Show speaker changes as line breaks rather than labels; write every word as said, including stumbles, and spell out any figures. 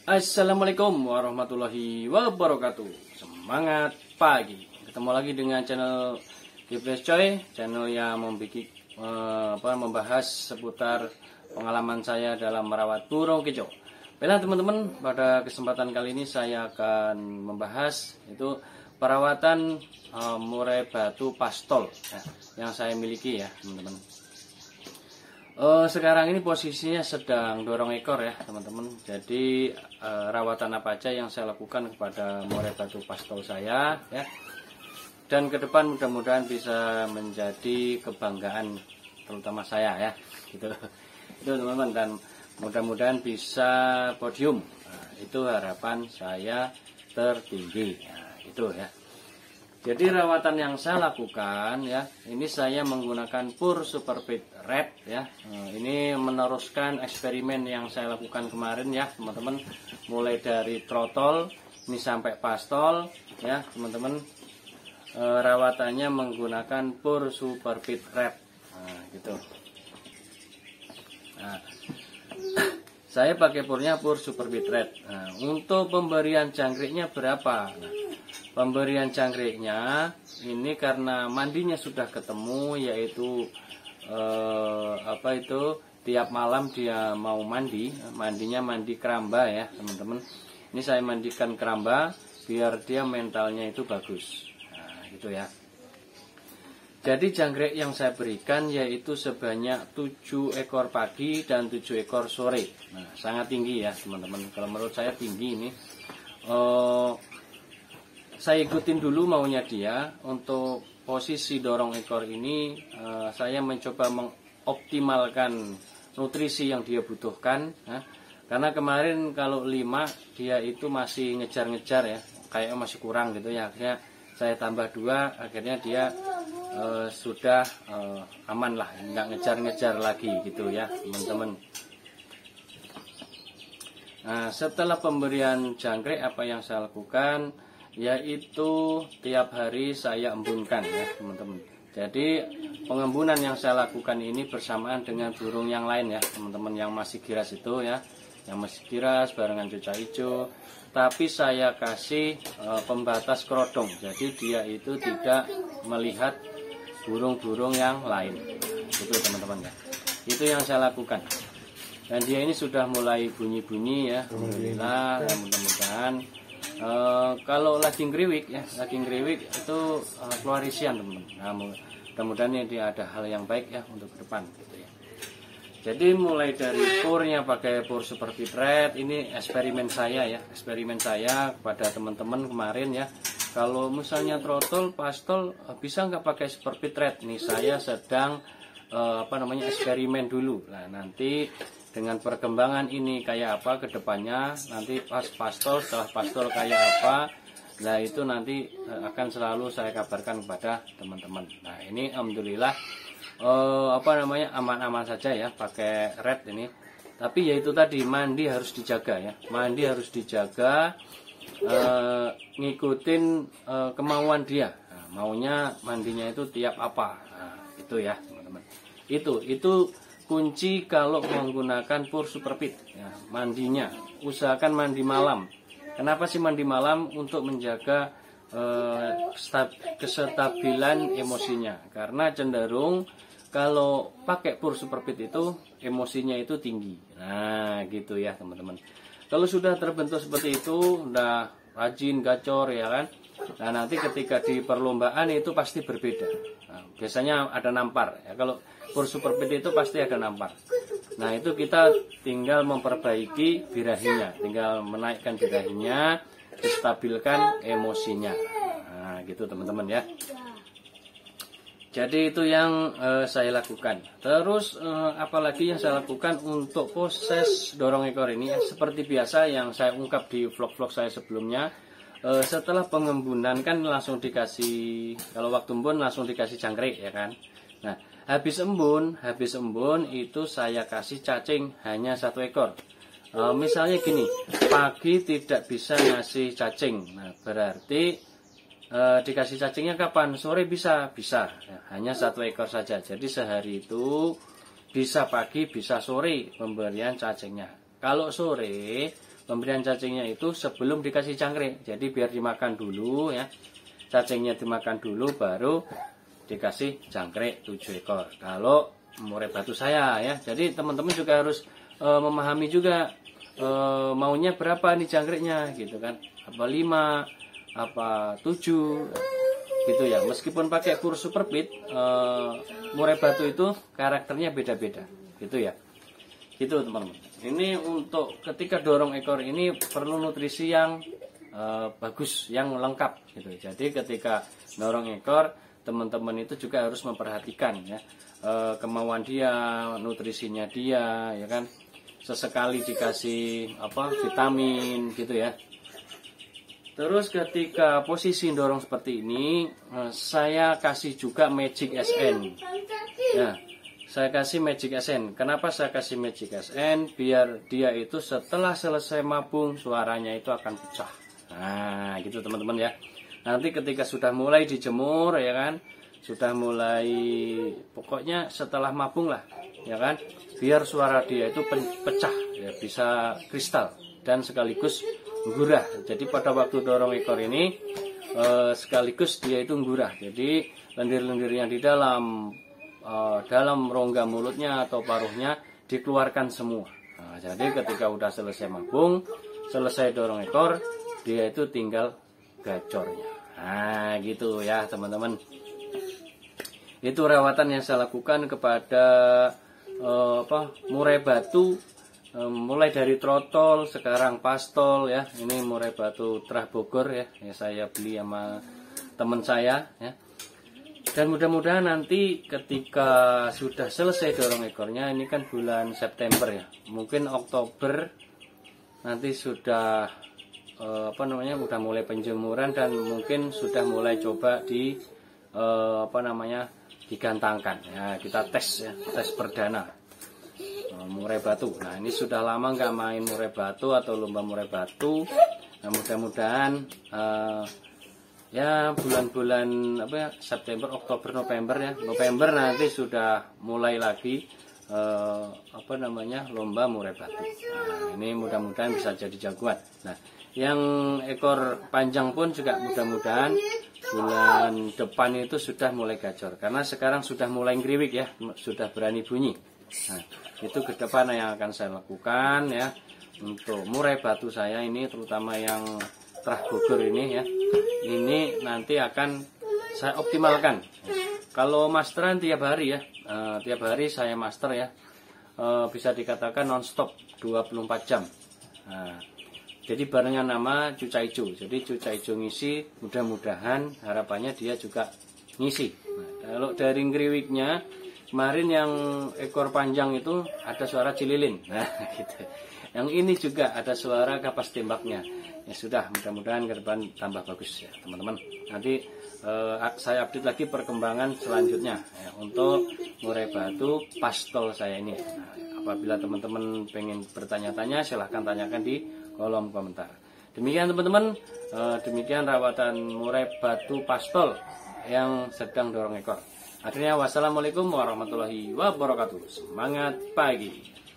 Assalamualaikum warahmatullahi wabarakatuh. Semangat pagi. Ketemu lagi dengan channel Gifles Coy, channel yang membuat, eh, apa, membahas seputar pengalaman saya dalam merawat burung kicau. Baiklah teman-teman, pada kesempatan kali ini saya akan membahas itu perawatan eh, murai batu pastol ya, yang saya miliki ya teman-teman. Uh, sekarang ini posisinya sedang dorong ekor ya teman-teman. Jadi uh, rawatan apa aja yang saya lakukan kepada murai batu pastol saya ya. Dan ke depan mudah-mudahan bisa menjadi kebanggaan terutama saya ya. Gitu. Itu teman-teman, dan mudah-mudahan bisa podium. Nah, itu harapan saya tertinggi. Nah, itu ya. Jadi rawatan yang saya lakukan ya, ini saya menggunakan Pur Superfit Red ya. Ini meneruskan eksperimen yang saya lakukan kemarin ya teman-teman. Mulai dari trotol ini sampai pastol ya teman-teman. E, rawatannya menggunakan Pur Superfit Red. Nah, gitu. Nah, saya pakai purnya Pur Superfit Red. Nah, untuk pemberian jangkriknya berapa? Nah, pemberian jangkriknya ini karena mandinya sudah ketemu, yaitu eh, apa itu tiap malam dia mau mandi, mandinya mandi keramba ya teman-teman. Ini saya mandikan keramba biar dia mentalnya itu bagus. Nah, gitu ya. Jadi jangkrik yang saya berikan yaitu sebanyak tujuh ekor pagi dan tujuh ekor sore. Nah, sangat tinggi ya teman-teman. Kalau menurut saya tinggi ini. Eh, Saya ikutin dulu maunya dia. Untuk posisi dorong ekor ini uh, saya mencoba mengoptimalkan nutrisi yang dia butuhkan ya. Karena kemarin kalau lima dia itu masih ngejar-ngejar ya, kayaknya masih kurang gitu ya. Akhirnya saya tambah dua, akhirnya dia uh, sudah uh, aman lah, nggak ngejar-ngejar lagi gitu ya teman-teman. Nah, setelah pemberian jangkrik apa yang saya lakukan, yaitu tiap hari saya embunkan ya teman-teman. Jadi pengembunan yang saya lakukan ini bersamaan dengan burung yang lain ya teman-teman, yang masih giras itu ya, yang masih giras barengan cuca hijau. Tapi saya kasih e, pembatas kerodong, jadi dia itu tidak melihat burung-burung yang lain. Itu teman-teman ya. Itu yang saya lakukan. Dan dia ini sudah mulai bunyi-bunyi ya. Alhamdulillah, mudah-mudahan. Uh, kalau lagi ngeriwik ya, lagi ngeriwik itu uh, keluar isian teman-teman. Nah, mudah-mudahan ini ada hal yang baik ya untuk ke depan gitu ya. Jadi mulai dari purnya pakai Pur Superfit Red, ini eksperimen saya ya, eksperimen saya kepada teman-teman kemarin ya. Kalau misalnya trotol, pastol bisa nggak pakai Superfit Red? Nih saya sedang uh, apa namanya eksperimen dulu. Nah nanti dengan perkembangan ini kayak apa ke depannya, nanti pas pastol, setelah pastol kayak apa, nah itu nanti akan selalu saya kabarkan kepada teman-teman. Nah ini alhamdulillah eh, apa namanya aman-aman saja ya pakai red ini. Tapi ya itu tadi, mandi harus dijaga ya, mandi harus dijaga, eh, ngikutin eh, kemauan dia. Nah, maunya mandinya itu tiap apa, nah, itu ya teman-teman. Itu itu kunci kalau menggunakan Pur Superfit ya, mandinya usahakan mandi malam. Kenapa sih mandi malam? Untuk menjaga eh, stab, kesetabilan emosinya. Karena cenderung kalau pakai Pur Superfit itu emosinya itu tinggi. Nah gitu ya teman-teman. Kalau sudah terbentuk seperti itu, udah rajin gacor ya kan. Nah nanti ketika di perlombaan itu pasti berbeda. Nah, biasanya ada nampar ya. Kalau Pur Superfit itu pasti ada nampar. Nah itu kita tinggal memperbaiki birahinya, tinggal menaikkan birahinya, distabilkan emosinya. Nah gitu teman-teman ya. Jadi itu yang eh, saya lakukan. Terus eh, apalagi yang saya lakukan untuk proses dorong ekor ini ya, seperti biasa yang saya ungkap di vlog-vlog saya sebelumnya. Eh, setelah pengembunan kan langsung dikasih, kalau waktu embun langsung dikasih jangkrik ya kan. Nah habis embun, habis embun itu saya kasih cacing hanya satu ekor. E, misalnya gini, pagi tidak bisa ngasih cacing, nah berarti e, dikasih cacingnya kapan? Sore bisa, bisa, ya, hanya satu ekor saja. Jadi sehari itu bisa pagi, bisa sore pemberian cacingnya. Kalau sore pemberian cacingnya itu sebelum dikasih cangkrik. Jadi biar dimakan dulu ya. Cacingnya dimakan dulu baru dikasih jangkrik tujuh ekor. Kalau murai batu saya ya. Jadi teman-teman juga harus e, memahami juga e, maunya berapa nih jangkriknya gitu kan. Apa lima, apa tujuh gitu ya. Meskipun pakai kur super pit, e, murai batu itu karakternya beda-beda gitu ya. Gitu teman-teman. Ini untuk ketika dorong ekor ini perlu nutrisi yang e, bagus, yang lengkap gitu. Jadi ketika dorong ekor, teman-teman itu juga harus memperhatikan ya e, kemauan dia, nutrisinya dia, ya kan. Sesekali dikasih apa vitamin gitu ya. Terus ketika posisi dorong seperti ini, e, saya kasih juga Magic S N. Ya. Saya kasih Magic S N. Kenapa saya kasih Magic S N? Biar dia itu setelah selesai mabung suaranya itu akan pecah. Nah, gitu teman-teman ya. Nanti ketika sudah mulai dijemur ya kan, sudah mulai pokoknya setelah mabung lah, ya kan, biar suara dia itu pecah, ya bisa kristal dan sekaligus gurah. Jadi pada waktu dorong ekor ini eh, sekaligus dia itu gurah. Jadi lendir-lendirnya di dalam Uh, dalam rongga mulutnya atau paruhnya dikeluarkan semua. Nah, jadi ketika udah selesai mabung, selesai dorong ekor, dia itu tinggal gacornya. Nah, gitu ya teman-teman. Itu rawatan yang saya lakukan kepada uh, apa murai batu, uh, mulai dari trotol, sekarang pastol ya. Ini murai batu Trah Bogor ya, yang saya beli sama teman saya ya. Dan mudah-mudahan nanti ketika sudah selesai dorong ekornya, ini kan bulan September ya, mungkin Oktober nanti sudah eh, apa namanya, udah mulai penjemuran dan mungkin sudah mulai coba di eh, apa namanya digantangkan. Ya, kita tes ya, tes perdana eh, murai batu. Nah ini sudah lama nggak main murai batu atau lomba murai batu. Nah mudah-mudahan eh, ya bulan-bulan apa ya, September, Oktober, November ya. November nanti sudah mulai lagi eh, apa namanya lomba murai batu. Nah, ini mudah-mudahan bisa jadi jagoan. Nah, yang ekor panjang pun juga mudah-mudahan bulan depan itu sudah mulai gacor. Karena sekarang sudah mulai ngriwik ya, sudah berani bunyi. Nah, itu ke depan yang akan saya lakukan ya untuk murai batu saya ini, terutama yang Trah Bogor ini ya. Ini nanti akan saya optimalkan. Kalau masteran tiap hari ya, uh, tiap hari saya master ya, uh, bisa dikatakan nonstop dua puluh empat jam. Nah, jadi barengan nama Cuca Ijo. Jadi Cuca Ijo ngisi, mudah-mudahan harapannya dia juga ngisi. Nah, kalau dari ngriwiknya kemarin yang ekor panjang itu ada suara cililin. Nah, gitu. Yang ini juga ada suara kapas tembaknya. Ya sudah, mudah-mudahan ke depan tambah bagus ya teman-teman. Nanti eh, saya update lagi perkembangan selanjutnya ya, untuk murai batu pastol saya ini. Nah, apabila teman-teman pengen bertanya-tanya, silahkan tanyakan di kolom komentar. Demikian teman-teman, eh, demikian rawatan murai batu pastol yang sedang dorong ekor. Akhirnya wassalamualaikum warahmatullahi wabarakatuh. Semangat pagi.